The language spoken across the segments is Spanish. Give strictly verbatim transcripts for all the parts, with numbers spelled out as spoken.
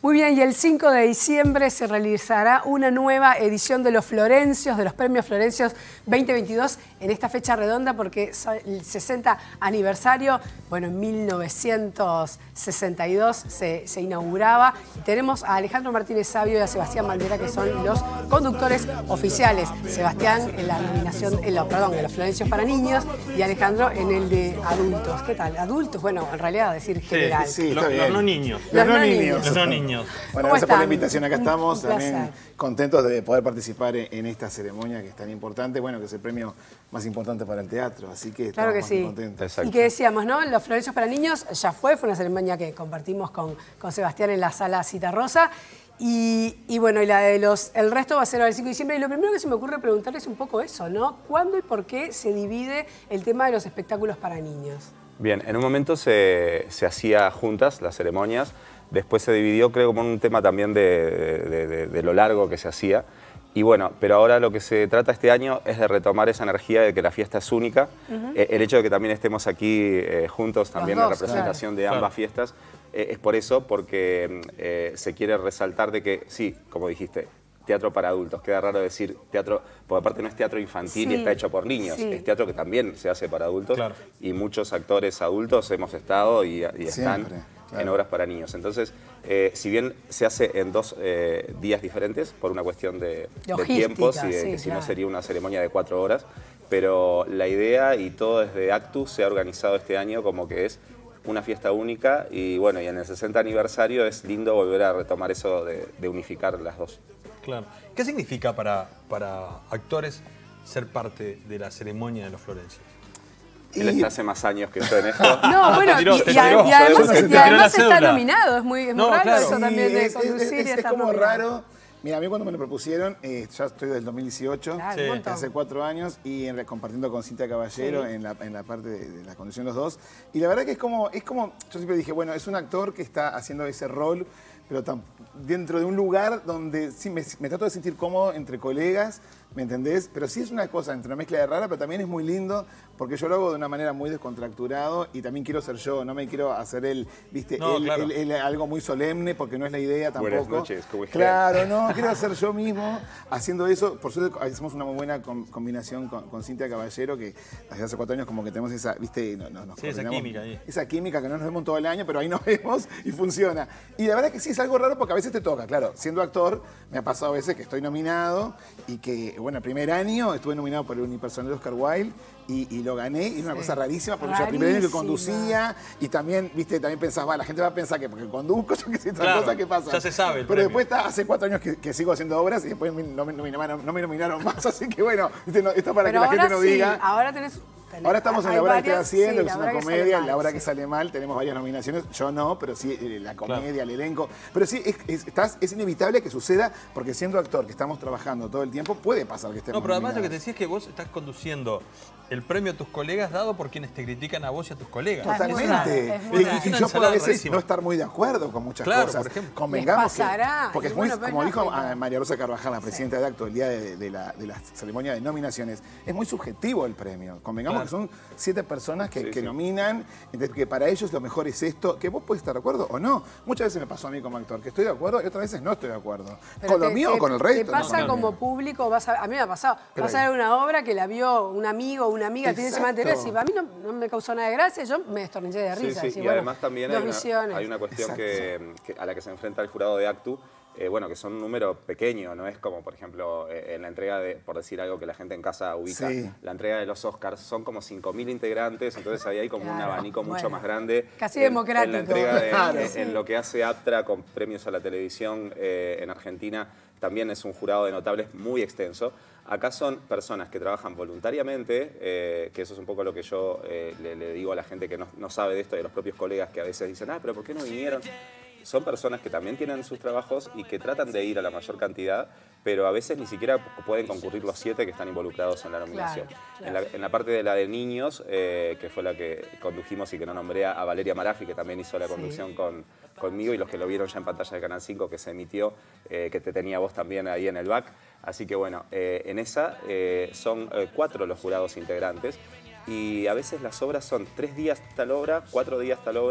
Muy bien, y el cinco de diciembre se realizará una nueva edición de los Florencios, de los Premios Florencios veinte veintidós, en esta fecha redonda porque es el sesenta aniversario. Bueno, en mil novecientos sesenta y dos se, se inauguraba. Y tenemos a Alejandro Martínez Sabio y a Sebastián Bandera, que son los conductores oficiales. Sebastián en la nominación, en la, perdón, en los Florencios para niños, y Alejandro en el de adultos. ¿Qué tal? Adultos, bueno, en realidad decir general. Sí, sí, los, los no niños. Los, los no no niños. niños. Los no niños. Bueno, gracias están? por la invitación. Acá Un, estamos un también contentos de poder participar en esta ceremonia que es tan importante. Bueno, que es el premio más importante para el teatro, así que claro estamos que muy sí. contentos. Exacto. Y que decíamos, ¿no? Los Florencios para niños ya fue, fue una ceremonia que compartimos con, con Sebastián en la sala Citarrosa. Y, y bueno, y la de los, el resto va a ser el cinco de diciembre. Y lo primero que se me ocurre preguntarles es un poco eso, ¿no? ¿Cuándo y por qué se divide el tema de los espectáculos para niños? Bien, en un momento se, se hacía juntas las ceremonias, después se dividió, creo, como un tema también de, de, de, de lo largo que se hacía. Y bueno, pero ahora lo que se trata este año es de retomar esa energía de que la fiesta es única. Uh-huh. eh, el hecho de que también estemos aquí eh, juntos, también dos, la representación claro. de ambas claro. fiestas, eh, es por eso, porque eh, se quiere resaltar de que, sí, como dijiste, teatro para adultos. Queda raro decir teatro, porque aparte no es teatro infantil sí, y está hecho por niños. Sí. Es teatro que también se hace para adultos. Claro. Y muchos actores adultos hemos estado y, y están claro. en obras para niños. Entonces, eh, si bien se hace en dos eh, días diferentes, por una cuestión de, de tiempos y de sí, que si claro. no sería una ceremonia de cuatro horas, pero la idea y todo desde Actus se ha organizado este año como que es una fiesta única y bueno, y en el sesenta aniversario es lindo volver a retomar eso de, de unificar las dos. Claro. ¿Qué significa para, para actores ser parte de la ceremonia de los Florencios? Él está hace más años que yo en esto. No, bueno, tiró, y, y, y además, y además está nominado, es muy, es muy no, raro claro. eso sí, también de conducir es, es, es, y estar es como nominado. Raro. Mira, a mí cuando me lo propusieron, eh, ya estoy desde el dos mil dieciocho, claro, sí. hace cuatro años, y en, compartiendo con Cintia Caballero sí. en, la, en la parte de, de la conducción los dos. Y la verdad que es como, es como, yo siempre dije, bueno, es un actor que está haciendo ese rol, pero tan, dentro de un lugar donde sí me, me trato de sentir cómodo entre colegas, ¿me entendés? Pero sí es una cosa entre una mezcla de rara, pero también es muy lindo, porque yo lo hago de una manera muy descontracturado y también quiero ser yo, no me quiero hacer el, viste, no, el, claro. el, el, algo muy solemne, porque no es la idea tampoco. Buenas noches, ¿cómo estás? Claro, no, quiero hacer yo mismo haciendo eso. Por suerte hacemos una muy buena com combinación con, con Cintia Caballero, que desde hace cuatro años como que tenemos esa, viste, no, no, nos sí, esa química ahí. Esa química que no nos vemos todo el año, pero ahí nos vemos y funciona. Y la verdad que sí es algo raro porque a veces te toca, claro, siendo actor, me ha pasado a veces que estoy nominado y que, bueno, el primer año estuve nominado por el unipersonal de Oscar Wilde y, y lo gané, y es una sí. cosa rarísima porque yo el primer año que conducía y también, viste, también pensaba, va, la gente va a pensar que porque conduzco, yo qué sé, otra claro, cosa que pasa. Ya se sabe el Pero premio. después está, hace cuatro años que, que sigo haciendo obras y después no me, no me, nominaron, no me nominaron más, así que bueno, viste, no, esto para pero que la gente no sí, diga. Ahora tenés... Ahora estamos en la obra que estoy haciendo, sí, que es una comedia, la obra que sale mal, tenemos varias nominaciones, yo no, pero sí la comedia, claro. el elenco. Pero sí, es, es, estás, es inevitable que suceda, porque siendo actor que estamos trabajando todo el tiempo, puede pasar que estemos No, pero además nominados. lo que te decía es que vos estás conduciendo el premio a tus colegas dado por quienes te critican a vos y a tus colegas. Totalmente. Es muy y, y yo puedo a veces rarísima. no estar muy de acuerdo con muchas claro, cosas. Por ejemplo. Convengamos que, porque es muy, bueno, como no, dijo no. María Rosa Carvajal, la presidenta sí. de Acto, el día de, de, la, de la ceremonia de nominaciones, es muy subjetivo el premio. Convengamos claro. que son siete personas que, sí, que sí. nominan, entonces que para ellos lo mejor es esto, que vos podés estar de acuerdo o no. Muchas veces me pasó a mí como actor, que estoy de acuerdo y otras veces no estoy de acuerdo. Pero con te, lo mío te, o con el resto. Te pasa no, como no. público, vas a, a mí me ha pasado, Pero vas a ver una obra que la vio un amigo o una amiga el fin de semana anterior, y a mí no, no me causó nada de gracia, yo me destornillé de risa. Sí, sí. Así, y bueno, además también hay una, hay una cuestión que, que, a la que se enfrenta el jurado de Actu, Eh, bueno, que son un número pequeño, no es como, por ejemplo, eh, en la entrega de, por decir algo que la gente en casa ubica, sí. la entrega de los Oscars, son como cinco mil integrantes, entonces ahí hay como claro, un abanico bueno, mucho más grande. Casi en, democrático. En la entrega de, claro, en, sí. en lo que hace APTRA con premios a la televisión eh, en Argentina, también es un jurado de notables muy extenso. Acá son personas que trabajan voluntariamente, eh, que eso es un poco lo que yo eh, le, le digo a la gente que no, no sabe de esto, y a los propios colegas que a veces dicen, ah, pero ¿por qué no vinieron? Son personas que también tienen sus trabajos y que tratan de ir a la mayor cantidad, pero a veces ni siquiera pueden concurrir los siete que están involucrados en la nominación. Claro, claro. En, la, en la parte de la de niños, eh, que fue la que condujimos y que no nombré a Valeria Marafi, que también hizo la conducción sí. con, conmigo, y los que lo vieron ya en pantalla de Canal cinco, que se emitió, eh, que te tenía vos también ahí en el back. Así que bueno, eh, en esa eh, son eh, cuatro los jurados integrantes, y a veces las obras son tres días tal obra, cuatro días tal obra,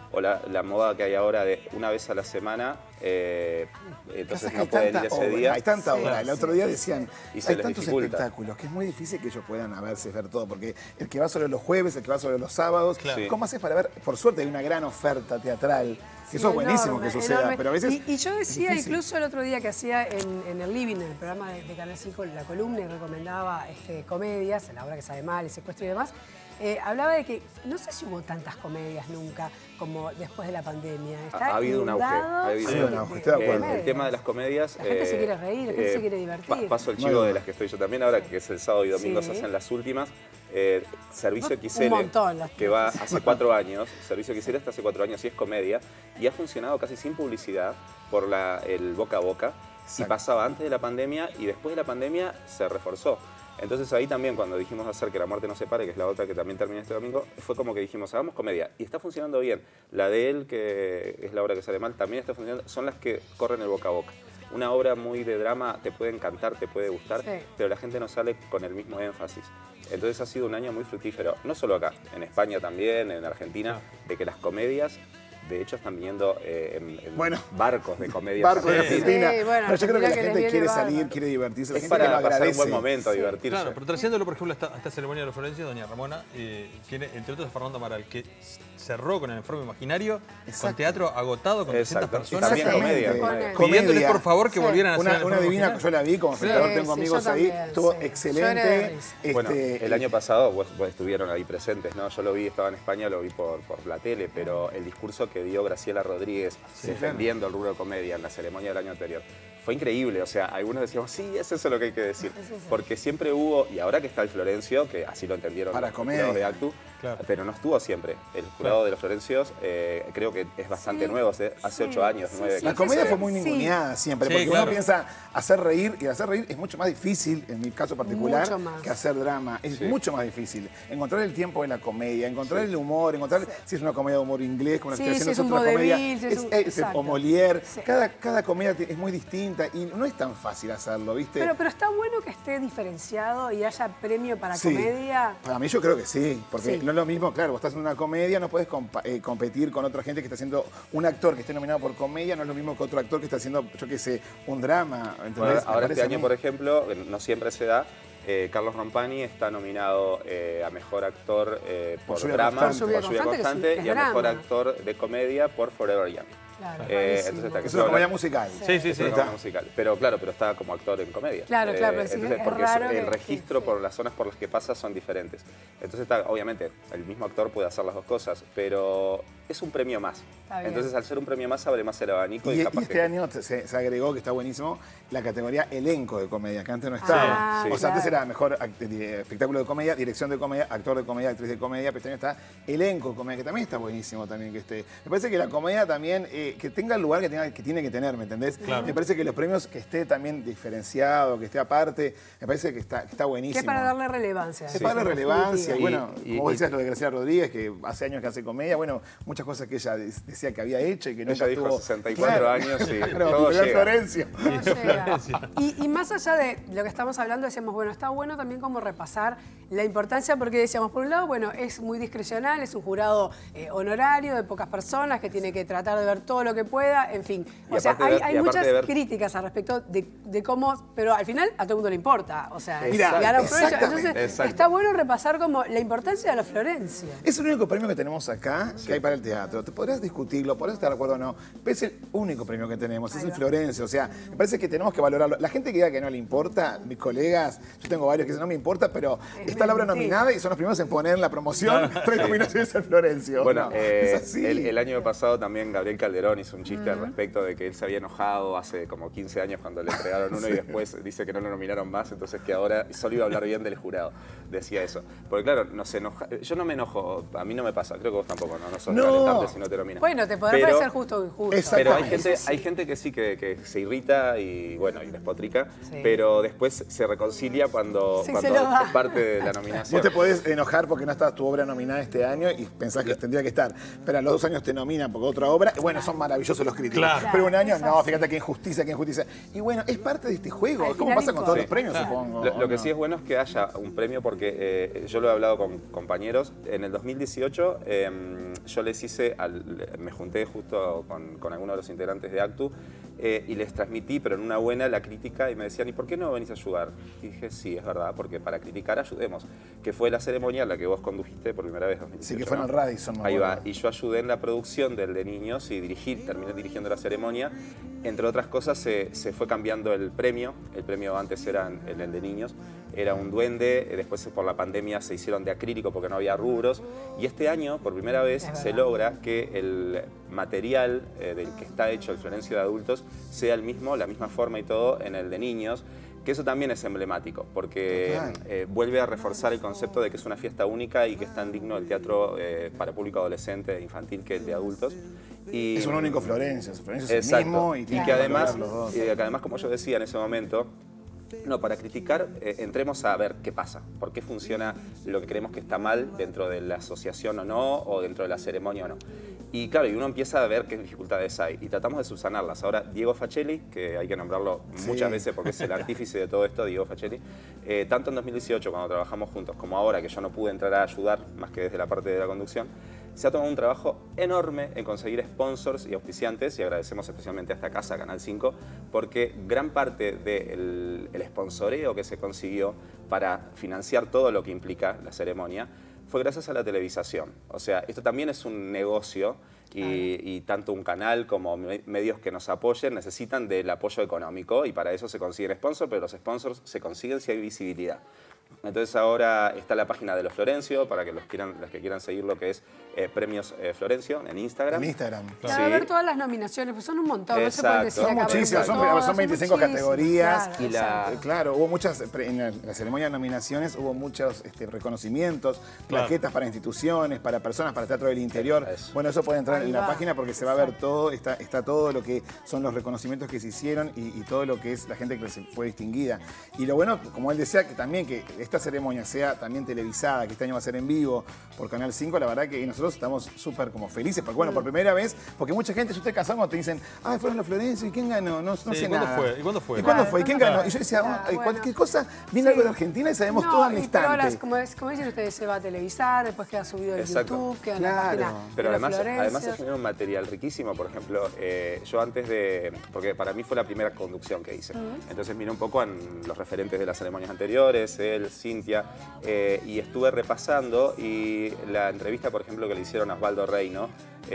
o la, la moda que hay ahora de una vez a la semana, eh, entonces no hay pueden tanta ir ese obra, día. hay tanta Sí, obra. El sí, otro día sí, decían, Y se hay les tantos dificulta. espectáculos que es muy difícil que ellos puedan a veces ver todo, porque el que va sobre los jueves, el que va sobre los sábados, Claro. ¿cómo haces para ver? Por suerte hay una gran oferta teatral, que eso es buenísimo Enorme, que suceda, enorme. pero a veces Y, y yo es decía, difícil. incluso el otro día que hacía en, en el Living, en el programa de, de Canal cinco, la columna, y recomendaba este, comedias, La hora que sabe mal, El secuestro y demás, eh, hablaba de que no sé si hubo tantas comedias nunca como después de la pandemia. Está Ha, ha habido un auge. inundado Ha habido Sí, un un auge. auge, estoy de Eh, acuerdo. el tema de las comedias... La gente se quiere reír, la gente se quiere divertir. pa- paso el No chivo hay de duda. las que estoy yo también ahora, que es el sábado y domingo Sí. se hacen las últimas. Eh, Servicio Un X L, montón, las que va hace cuatro años, Servicio X L está hace cuatro años y es comedia, y ha funcionado casi sin publicidad por la, el boca a boca, y Exacto. pasaba antes de la pandemia y después de la pandemia se reforzó. Entonces ahí también cuando dijimos hacer Que la muerte nos separe, que es la otra que también termina este domingo, fue como que dijimos, hagamos comedia. Y está funcionando bien. La de él, que es La hora que sale mal, también está funcionando. Son las que corren el boca a boca. Una obra muy de drama te puede encantar, te puede gustar, Sí. pero la gente no sale con el mismo énfasis. Entonces ha sido un año muy fructífero, no solo acá, en España también, en Argentina, de que las comedias, de hecho, están viniendo eh, en, en Bueno. barcos de comedia. Barco de Sí. Argentina. Sí, bueno, pero yo creo que Argentina la que les gente viene quiere bárbaro. salir, quiere divertirse, la Es gente que lo para pasar un agradece. buen momento, divertirse. Claro, pero trayéndolo, por ejemplo, a esta, a esta ceremonia de los Florencia, doña Ramona eh, tiene, entre otros, a Fernando Amaral, que cerró con El enfermo imaginario, con Exacto. teatro agotado, con trescientas Exacto. Y personas. también comedia. Exactamente. Con- Pidiéndoles, Comedia. por favor, que Sí. volvieran a hacer Una, El una enfermo divina, imaginario. yo la vi como espectador, Sí, tengo sí, amigos yo ahí, también, estuvo sí. Lloré de excelente. risa. Este, Bueno, el año pasado pues, pues, estuvieron ahí presentes, ¿no? Yo lo vi, estaba en España, lo vi por, por la tele, pero el discurso que dio Graciela Rodríguez defendiendo el rubro de comedia en la ceremonia del año anterior fue increíble. O sea, algunos decíamos, sí, es eso lo que hay que decir. Porque siempre hubo, y ahora que está el Florencio, que así lo entendieron Para los comedia. jurados de Actu, Claro. pero no estuvo siempre. El jurado Claro. de los Florencios eh, creo que es bastante Sí, nuevo, hace, hace sí, ocho años, sí, nueve. sí. La comedia fue muy Sí. ninguneada siempre, Sí, porque claro. uno piensa hacer reír, y hacer reír es mucho más difícil, en mi caso particular, Mucho más. que hacer drama. Es Sí. mucho más difícil. Encontrar el tiempo de la comedia, encontrar el humor, encontrar si es una comedia de humor inglés, como la Sí, que estoy si haciendo, es un otra comedia, vodevil, si es es, un- es- exacto. o Molière. Sí. Cada, cada comedia te- es muy distinta y no es tan fácil hacerlo, ¿viste? Pero, pero está bueno que esté diferenciado y haya premio para Sí. comedia. Para mí yo creo que sí, porque Sí. no es lo mismo, claro, vos estás en una comedia, no puedes compa- eh, competir con otra gente que está haciendo, un actor que esté nominado por comedia, no es lo mismo que otro actor que está haciendo, yo qué sé, un drama, ¿entendés? Bueno, Me ahora parece este a año, mí. por ejemplo, no siempre se da, eh, Carlos Rompani está nominado eh, a Mejor Actor eh, por, Por Lluvia drama, Constante. Por Lluvia por Lluvia Constante, que es un- Constante, que es y a Mejor drama. Actor de Comedia por Forever Young. Claro, Eh, buenísimo. entonces está que Es se una habla- comedia musical. Sí, sí, Es sí. una comedia musical. Pero claro, pero está como actor en comedia. Claro, claro, pero sí, entonces, es porque raro el que- registro sí, sí. por las zonas por las que pasa son diferentes. Entonces está, obviamente, el mismo actor puede hacer las dos cosas, pero es un premio más. Está bien. Entonces, al ser un premio más, abre más el abanico y, Y, y capaz este que... año se, se agregó, que está buenísimo, la categoría elenco de comedia, que antes no estaba. Ah, o sea, antes claro. era mejor act- eh, espectáculo de comedia, dirección de comedia, actor de comedia, actriz de comedia, pero este año está elenco de comedia, que también está buenísimo también que esté. Me parece que la comedia también, eh, que tenga el lugar que, tenga, que tiene que tener, ¿me entendés? Claro. Me parece que los premios que esté también diferenciado, que esté aparte, me parece que está, que está buenísimo. Que es para darle relevancia. Es para darle en relevancia, y definitiva. bueno, Y- como vos y- decías lo de Graciela Rodríguez, que hace años que hace comedia, bueno, muchas cosas que ella de- decía que había hecho y que no Ella dijo estuvo... sesenta y cuatro años y Claro, todo Pilar llega. Florencio. No llega. Y, y más allá de lo que estamos hablando, decíamos, bueno, está bueno también como repasar la importancia, porque decíamos, por un lado, bueno, es muy discrecional, es un jurado eh, honorario de pocas personas que tiene que tratar de ver todo lo que pueda, en fin. Y O sea, aparte de hay, ver- hay y aparte muchas de ver- críticas al respecto de, de cómo, pero al final a todo el mundo le importa. O sea, Mira, gana un Florencio. exactamente, Entonces, exacto. está bueno repasar como la importancia de la Florencia. Es el único premio que tenemos acá que hay para el teatro. Te podrás discutirlo, podrás estar de acuerdo o no, pero es el único premio que tenemos, es Ahí el va. Florencio. O sea, me parece que tenemos que valorarlo. La gente que diga que no le importa, mis colegas, yo tengo varios que dicen no me importa, pero Es está la obra mentira. nominada y son los primeros en poner en la promoción tres nominaciones al Florencio. Bueno, No, eh, es así. el, el año pasado también Gabriel Calderón hizo un chiste al respecto de que él se había enojado hace como quince años cuando le entregaron uno y después dice que no lo nominaron más, entonces que ahora solo iba a hablar bien del jurado. Decía eso. Porque claro, nos enoja, yo no me enojo, a mí no me pasa, creo que vos tampoco, no, no sos No. calentante si no te nominan. Bueno, te podrá Pero- parecer justo o injusto. Exacto. Pero hay Exactamente. gente, hay gente que sí que, que se irrita y bueno, y despotrica, Sí. pero después se reconcilia cuando, Sí, cuando se lo da. es parte de la nominación. Vos te podés enojar porque no está tu obra nominada este año y pensás que tendría que estar. Pero a los dos años te nominan porque otra obra. Bueno, son maravillosos los críticos. Claro. Pero un año, Claro, no, fíjate qué injusticia, qué injusticia. Y bueno, es parte de este juego, Al es como final pasa con importa. todos los premios, Claro. supongo. Lo, lo que ¿no? sí es bueno es que haya un premio porque eh, yo lo he hablado con compañeros. En el dos mil dieciocho eh, yo les hice, al, me junté justo con, con algunos de los integrantes de Actu eh, y les transmití, pero en una buena, la crítica y me decían, ¿y por qué no venís a ayudar? Y dije, sí, es verdad, porque para criticar ayudemos. Que fue la ceremonia en la que vos condujiste por primera vez en dos mil dieciocho. Sí, que fue en el ¿no? Radisson. me Ahí va, acuerdo. y yo ayudé en la producción del de niños y dirigí, terminé dirigiendo la ceremonia. Entre otras cosas, se, se fue cambiando el premio. El premio antes era el, el de niños, era un duende. Después, por la pandemia, se hicieron de acrílico porque no había rubros. Y este año, por primera vez, se logra que el material eh, del que está hecho el Florencio de adultos sea el mismo, la misma forma y todo, en el de niños. Que eso también es emblemático, porque eh, vuelve a reforzar el concepto de que es una fiesta única y que es tan digno el teatro eh, para público adolescente e infantil que el de adultos. Y, Es un único Florencio, Florencio es exacto, el mismo y, y tiene que además, lograr los dos. y que además, como yo decía en ese momento, no, para criticar, eh, entremos a ver qué pasa, por qué funciona lo que creemos que está mal dentro de la asociación o no, o dentro de la ceremonia o no. Y claro, y uno empieza a ver qué dificultades hay y tratamos de subsanarlas. Ahora, Diego Facelli, que hay que nombrarlo Sí. muchas veces porque es el artífice de todo esto, Diego Facelli, eh, tanto en dos mil dieciocho cuando trabajamos juntos como ahora que yo no pude entrar a ayudar más que desde la parte de la conducción, se ha tomado un trabajo enorme en conseguir sponsors y auspiciantes y agradecemos especialmente a esta casa, Canal cinco, porque gran parte del el sponsoreo que se consiguió para financiar todo lo que implica la ceremonia fue gracias a la televisación. O sea, esto también es un negocio y, y tanto un canal como me- medios que nos apoyen necesitan del apoyo económico y para eso se consiguen sponsors, pero los sponsors se consiguen si hay visibilidad. Entonces ahora está la página de los Florencio, para que los, quieran, los que quieran seguir lo que es eh, Premios eh, Florencio en Instagram. En Instagram. Claro, Sí. ver todas las nominaciones, pues son un montón, no se puede Exacto. decir Son acá, pero muchísimas, son, todas, son veinticinco muchísimas, categorías. claro, Y la- exacto. Eh, Claro, hubo muchas, en la, la ceremonia de nominaciones hubo muchos este, reconocimientos, Claro. plaquetas para instituciones, para personas, para Teatro del Interior. Eso. Bueno, eso puede entrar Ahí en la va. página porque se va a ver todo, está, está todo lo que son los reconocimientos que se hicieron y, y todo lo que es la gente que se fue distinguida. Y lo bueno, como él decía, que también que esta ceremonia sea también televisada, que este año va a ser en vivo por Canal cinco, la verdad que nosotros estamos súper como felices, porque bueno, por primera vez, porque mucha gente, si ustedes casaron, te dicen, ah, fueron los Florencio, ¿y quién ganó? No, no Sí, sé ¿cuándo nada. fue? ¿Y cuándo fue? ¿Y cuándo Claro, fue? ¿Y quién ¿cuándo ganó? fue? Y yo decía, Claro, "Ay, bueno. cualquier cosa, viene Sí. algo de Argentina y sabemos No, todo al y- instante. Pero ahora, como, es- como dicen ustedes, se va a televisar, después queda subido en Exacto. YouTube, queda en Claro. la página Pero de además, Florencio. además se genera un material riquísimo. Por ejemplo, eh, yo antes de... Porque para mí fue la primera conducción que hice. Entonces miré un poco en los referentes de las ceremonias anteriores, él, Cintia, eh, y estuve repasando y la entrevista, por ejemplo, que le hicieron a Osvaldo Reino,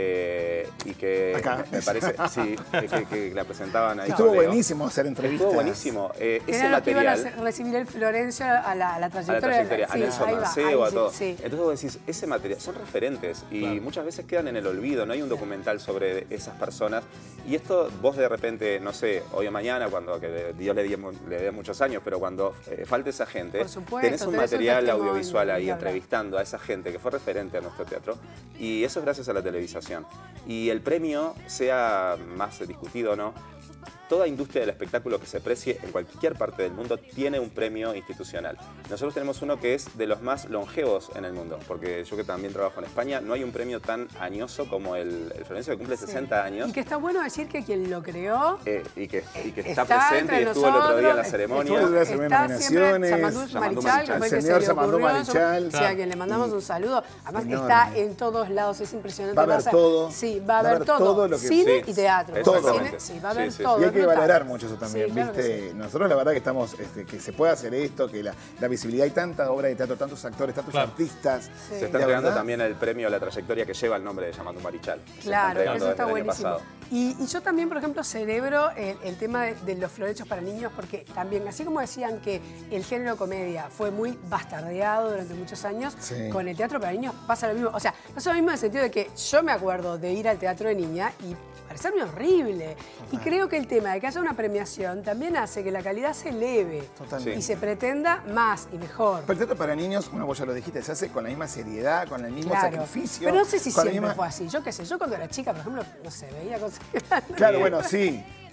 eh, y que Acá. me parece, sí, que, que- que la presentaban ahí. Estuvo con Leo. buenísimo hacer entrevistas. Estuvo buenísimo. Eh, Que ese eran los que iban a material... hacer- recibir el Florencio a la, a la A la trayectoria. trayectoria, a sí, Nelson ahí va, Mancebo, ahí a sí, todo. sí. Entonces vos decís, ese material, son referentes y Claro. muchas veces quedan en el olvido, no hay un documental sobre esas personas. Y esto vos de repente, no sé, hoy o mañana, cuando que Dios le dé, le dé muchos años, pero cuando eh, falte esa gente, Por supuesto, tenés un tenés un material testimonio, audiovisual ahí ni hablar. entrevistando a esa gente que fue referente a nuestro teatro. Y eso es gracias a la televisación. Y el premio, sea más discutido o no, toda industria del espectáculo que se precie en cualquier parte del mundo tiene un premio institucional. Nosotros tenemos uno que es de los más longevos en el mundo, porque yo que también trabajo en España, no hay un premio tan añoso como el, el Florencio, que cumple Sí. sesenta años. Y que está bueno decir que quien lo creó eh, y, que, y que está, está presente entre y estuvo el otro día en la nosotros, ceremonia. estuvo el otro día en las está siempre nominaciones. Yamandú Yamandú Marichal, que fue el que El se señor le Yamandú ocurrió. Marichal. Sí, a quien le mandamos Y- un saludo. Además enorme. está en todos lados, es impresionante. Va a haber Pasa- todo. Sí, va a haber todo. lo que- Cine Sí, y teatro. exactamente. Cine, sí, va a haber Sí, sí, todo. Y hay es que brutal. valorar mucho eso también, Sí, claro que ¿viste? sí. Nosotros la verdad que estamos, este, que se puede hacer esto, que la, la visibilidad, hay tanta obra de teatro, tantos actores, tantos Claro. artistas. Sí. Se Y está la entregando verdad- también el premio a la trayectoria que lleva el nombre de Yamandú Marichal. Se está Claro, entregando eso desde está el año buenísimo. pasado. Y, y yo también, por ejemplo, celebro el, el tema de, de los Florencios para niños, porque también, así como decían que el género comedia fue muy bastardeado durante muchos años, Sí. con el teatro para niños pasa lo mismo. O sea, pasa lo mismo en el sentido de que yo me acuerdo de ir al teatro de niña y parecerme horrible. Y creo que el tema de que haya una premiación también hace que la calidad se eleve Totalmente. y se pretenda más y mejor. Pero el teatro para niños, bueno, vos ya lo dijiste, se hace con la misma seriedad, con el mismo Claro. sacrificio. Pero no sé si con la siempre misma- fue así. Yo qué sé, yo cuando era chica, por ejemplo, no sé, veía cosas que... Claro, bueno, sí.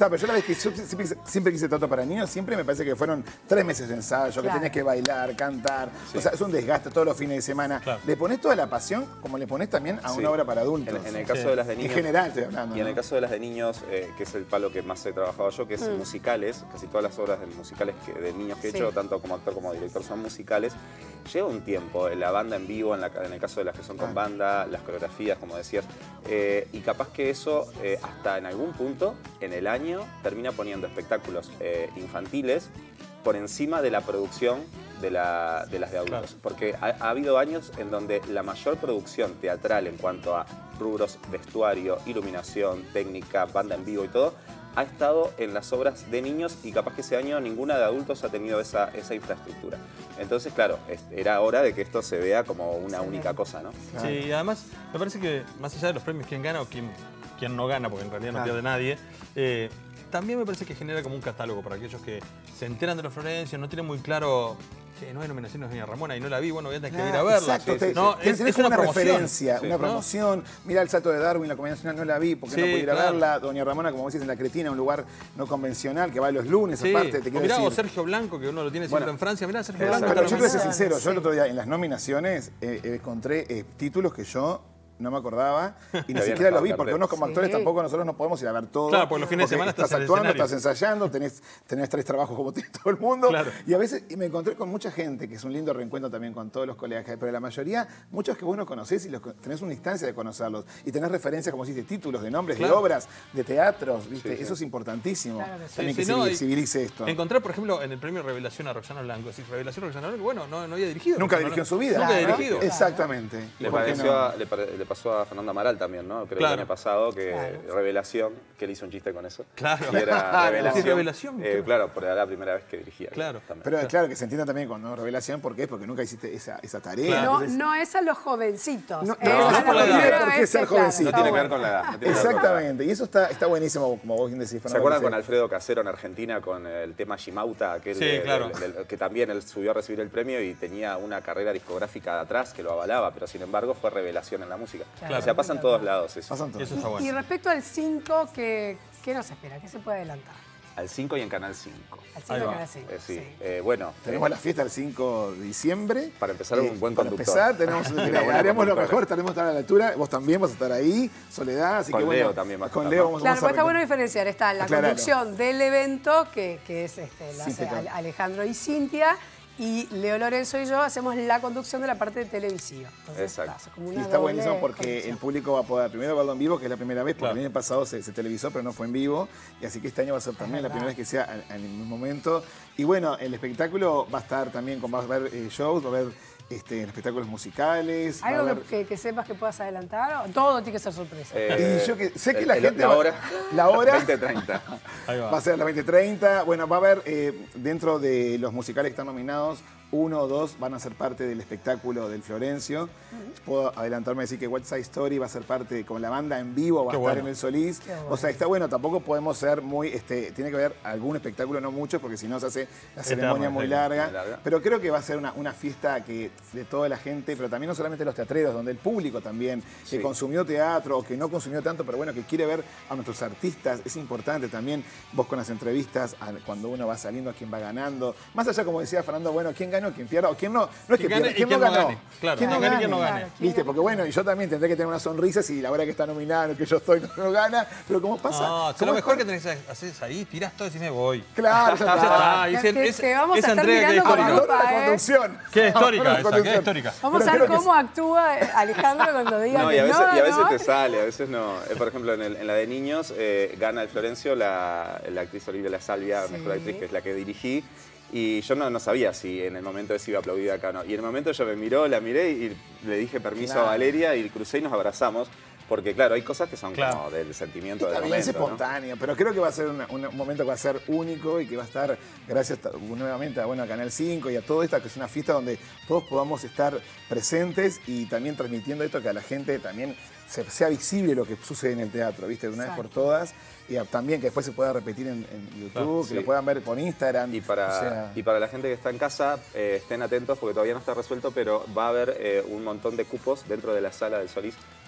Está, pero yo la vez que yo siempre, siempre quise teatro para niños, siempre me parece que fueron tres meses de ensayo, claro. que tenés que bailar, cantar. Sí. O sea, es un desgaste todos los fines de semana. Claro. Le pones toda la pasión como le pones también a sí. una obra para adultos. En, en el caso sí. de las de niños. En general estoy hablando. Y en ¿no? el caso de las de niños, eh, que es el palo que más he trabajado yo, que es mm. musicales, casi todas las obras de musicales que, de niños que he sí. hecho, tanto como actor como director, son musicales. Lleva un tiempo, la banda en vivo, en, la, en el caso de las que son con banda, las coreografías, como decías, eh, y capaz que eso, eh, hasta en algún punto, en el año, termina poniendo espectáculos eh, infantiles por encima de la producción de, la, de las de adultos. Claro. Porque ha, ha habido años en donde la mayor producción teatral en cuanto a rubros, vestuario, iluminación, técnica, banda en vivo y todo, ha estado en las obras de niños y capaz que ese año ninguna de adultos ha tenido esa, esa infraestructura. Entonces, claro, era hora de que esto se vea como una sí. única cosa, ¿no? Sí, y además me parece que más allá de los premios, quién gana o quién, quién no gana, porque en realidad no claro. pierde nadie, eh, también me parece que genera como un catálogo para aquellos que se enteran de los Florencios, no tienen muy claro... que no hay nominaciones de Doña Ramona y no la vi, bueno, voy a tener que ir a verla. Exacto, sí, te, no, te, es, tenés es una, una promoción. referencia, sí, una promoción. ¿No? Mirá el Salto de Darwin, la Comedia Nacional no la vi porque sí, no pude ir a claro. verla. Doña Ramona, como vos decís, en la Cretina, un lugar no convencional que va los lunes, sí. aparte, te quiero o mirá, decir. o Sergio Blanco, que uno lo tiene siempre bueno, en Francia. Mirá, Sergio Blanco. Pero yo te voy a ser sincero, yo el otro día en las nominaciones eh, encontré eh, títulos que yo no me acordaba y ni siquiera los vi, porque uno como actores sí. tampoco nosotros no podemos ir a ver todo. Claro, porque los fines de semana estás, estás actuando, estás ensayando, tenés, tenés tres trabajos como tiene todo el mundo. Claro. Y a veces y me encontré con mucha gente, que es un lindo reencuentro también con todos los colegas, pero la mayoría, muchos que vos no conocés y los, tenés una instancia de conocerlos. Y tenés referencias, como decís, de títulos, de nombres, claro. de obras, de teatros, ¿viste? Sí, sí. Eso es importantísimo. Claro, sí. También sí, que sí, se no, visibilice esto. Encontrar, por ejemplo, en el premio Revelación a Roxana Blanco. Es decir, Revelación a Roxana Blanco, bueno, no, no había dirigido. Nunca dirigió en su vida. Nunca había dirigido. Exactamente. Le, pareció a, le, pare, le pasó a Fernanda Amaral también, ¿no? Creo claro. que el año pasado, que claro. Revelación, que él hizo un chiste con eso. Claro. Y era Revelación. Revelación eh, claro, porque era la primera vez que dirigía. Claro. También. Pero claro. claro, que se entienda también con ¿no? Revelación, ¿por qué? Porque nunca hiciste esa, esa tarea. Claro. No, Entonces... no es a los jovencitos. No, es no, a no, no tiene por qué ser claro, jovencito. No tiene que ver con la edad. No exactamente. Y eso está, está buenísimo, como vos bien decís. ¿Se acuerdan con Alfredo Casero en Argentina con el tema Shimauta? Aquel sí, de, claro. de, de, que también él subió a recibir el premio y tenía una carrera discográfica de atrás que lo avalaba, pero sin embargo fue revelación en la música. Claro. O sea, pasa en todos lados eso. Pasan todos. Eso está bueno. Y respecto al cinco, ¿qué, ¿qué nos espera? ¿Qué se puede adelantar? Al cinco y en Canal cinco. Al cinco y en Canal cinco, eh, sí. sí. Eh, bueno. Tenemos eh, la fiesta el cinco de diciembre. Para empezar eh, un buen para conductor. Para empezar, tenemos, haremos lo mejor, estaremos a la altura. Vos también vas a estar ahí, Soledad. Así con que, Leo bueno, también va a Con estar, Leo ¿no? vamos, claro, vamos pero a está bueno diferenciar. Está la aclararlo. conducción del evento, que, que es este, la, sí, Alejandro y Cintia. Y Leo Lorenzo y yo hacemos la conducción de la parte televisiva. Entonces, exacto. Está, como una y está buenísimo porque conducción. el público va a poder primero verlo en vivo, que es la primera vez, porque claro. el año pasado se, se televisó, pero no fue en vivo. Y así que este año va a ser también la primera vez que sea en el mismo momento. Y bueno, el espectáculo va a estar también, con, va a haber eh, shows, va a haber este, espectáculos musicales. ¿Algo haber... que, que sepas que puedas adelantar? ¿O todo tiene que ser sorpresa? Eh, y yo que, sé que el, la el, gente... La va, hora. La hora. veinte treinta. Va. va a ser a las veinte treinta. Bueno, va a haber eh, dentro de los musicales que están nominados, uno o dos van a ser parte del espectáculo del Florencio. Uh-huh. Puedo adelantarme a decir que West Side Story va a ser parte, con la banda en vivo, va Qué a estar bueno. en el Solís. Bueno. O sea, está bueno, tampoco podemos ser muy, este, tiene que haber algún espectáculo, no mucho, porque si no se hace la ceremonia muy larga. muy larga. Pero creo que va a ser una, una fiesta que de toda la gente, pero también no solamente los teatreros, donde el público también, sí. que consumió teatro o que no consumió tanto, pero bueno, que quiere ver a nuestros artistas. Es importante también, vos con las entrevistas, cuando uno va saliendo, a quién va ganando. Más allá, como decía Fernando, bueno, ¿quién ganó, quién pierde? O quién no, no es que pierda, quién no ganó. Claro, quién no gane, gane. quién no gane. ¿Viste? Porque bueno, y yo también tendré que tener una sonrisa si la hora que está nominada, en el que yo estoy, no, no gana. Pero ¿cómo pasa? No, ¿Cómo lo mejor que tenés que hacer es ahí, tirás todo y decís me voy. Claro, ya está. ya está. Que, es, que vamos esa a estar entrega que es mirando histórica. con lupa, la conducción. Qué histórica esa, qué histórica. Vamos pero a ver cómo que... actúa Alejandro cuando diga no, que y a veces, no, y a veces no. te sale, a veces no. Eh, por ejemplo, en, el, en la de niños eh, gana el Florencio la, la actriz Olivia La Salvia, sí. mejor actriz, que es la que dirigí. Y yo no, no sabía si en el momento ese iba a aplaudir acá o no. Y en el momento ella me miró, la miré y le dije permiso claro. a Valeria y crucé y nos abrazamos. Porque claro, hay cosas que son claro. como del sentimiento del momento. Es espontáneo, ¿no? Pero creo que va a ser una, un momento que va a ser único y que va a estar, gracias nuevamente a, bueno, a Canal cinco y a todo esto, que es una fiesta donde todos podamos estar presentes y también transmitiendo esto, que a la gente también se, sea visible lo que sucede en el teatro, ¿viste? De una Exacto. vez por todas. Y también que después se pueda repetir en, en YouTube, claro, que sí. lo puedan ver por Instagram. Y para, o sea... y para la gente que está en casa, eh, estén atentos porque todavía no está resuelto, pero va a haber eh, un montón de cupos dentro de la sala del Solís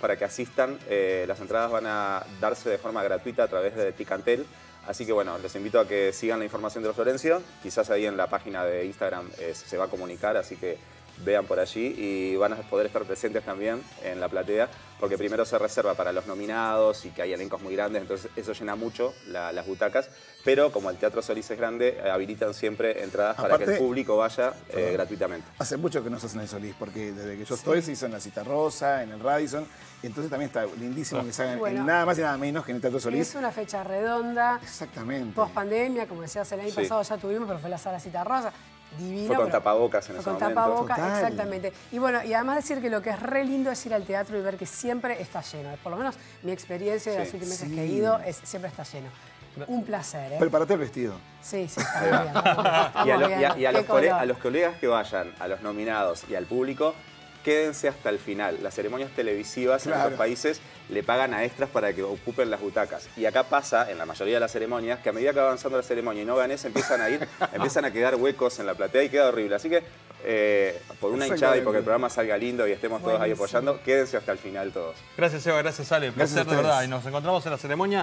para que asistan. Eh, las entradas van a darse de forma gratuita a través de Ticantel. Así que bueno, les invito a que sigan la información de los Florencio. Quizás ahí en la página de Instagram eh, se va a comunicar, así que vean por allí y van a poder estar presentes también en la platea, porque primero se reserva para los nominados y que hay elencos muy grandes, entonces eso llena mucho la, las butacas, pero como el Teatro Solís es grande, eh, habilitan siempre entradas para Aparte, que el público vaya eh, gratuitamente. Hace mucho que no se hacen en el Solís, porque desde que yo estoy sí. se hizo en la Cita Rosa, en el Radisson, y entonces también está lindísimo ah. que se hagan bueno, en nada más y nada menos que en el Teatro Solís. Es una fecha redonda. Exactamente. Post pandemia, como decías, el año sí. pasado ya tuvimos, pero fue la sala Cita Rosa. Divino, fue con tapabocas en fue ese con momento. tapabocas, Total. exactamente. Y bueno, y además decir que lo que es re lindo es ir al teatro y ver que siempre está lleno. Por lo menos mi experiencia de sí. las últimas veces sí. que he ido es siempre está lleno. Un placer, ¿eh? Prepárate el vestido. Sí, sí, está muy bien. Estamos y a, lo, bien. Y a, y a, los cole, a los colegas que vayan, a los nominados y al público, quédense hasta el final. Las ceremonias televisivas claro. en otros países le pagan a extras para que ocupen las butacas. Y acá pasa, en la mayoría de las ceremonias, que a medida que va avanzando la ceremonia y no ganes, empiezan a ir, empiezan a quedar huecos en la platea y queda horrible. Así que, eh, por una hinchada y porque el programa salga lindo y estemos todos Buenísimo. ahí apoyando, quédense hasta el final todos. Gracias, Eva. Gracias, Ale. Placer, de verdad. Y nos encontramos en la ceremonia.